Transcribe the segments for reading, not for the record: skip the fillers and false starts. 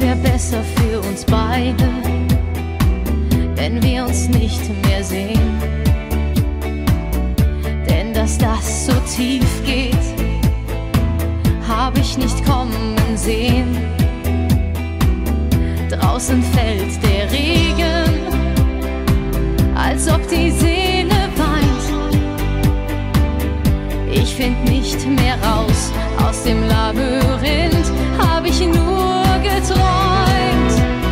wär besser für uns beide, wenn wir uns nicht mehr sehen. Denn dass das so tief geht, hab ich nicht kommen sehen. Draußen fällt der Regen, als ob die Seele weint. Ich find nicht mehr raus aus dem Labyrinth, hab ich nur geträumt.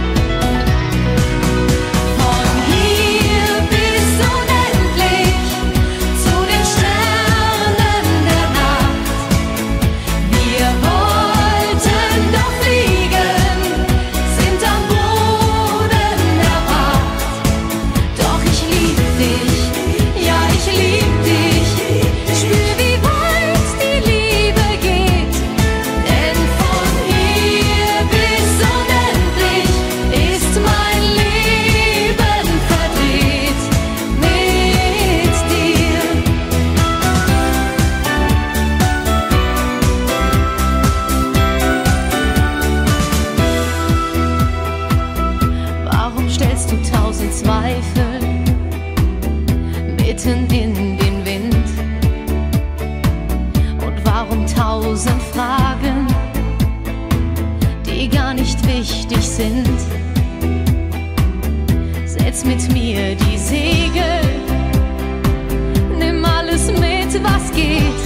Von hier bis unendlich zu den Sternen der Nacht. Wir wollten doch fliegen, sind am Boden erwacht. Doch ich lieb dich, ja ich lieb dich, spür wie weit die Liebe geht. Denn von hier bis unendlich ist mein Leben verdreht mit dir. Warum stellst du 1000 Zweifel mitten in den Wind? Und warum 1000 Fragen, die gar nicht wichtig sind? Setz mit mir die Segel, nimm alles mit, was geht.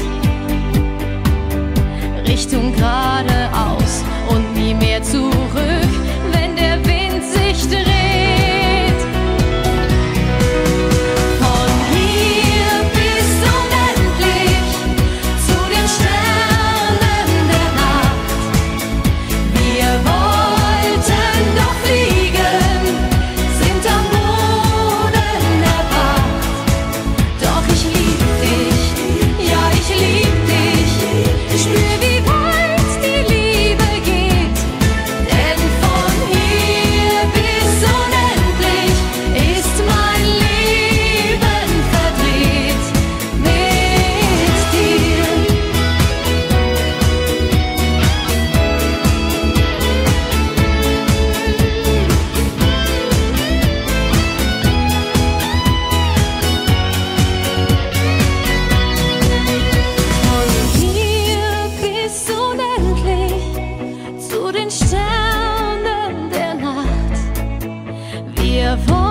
Richtung geradeaus und nie mehr zurück, wenn der Wind sich dreht. Von hier bis unendlich zu den Sternen der Nacht. Wir wollten doch fliegen, sind am Boden erwacht. Doch ich lieb dich, ja ich lieb dich, spür wie weit die Liebe geht. Denn von hier bis unendlich ist mein Leben verdreht mit dir. Von hier bis unendlich zu den Sternen der Nacht. Wir wollen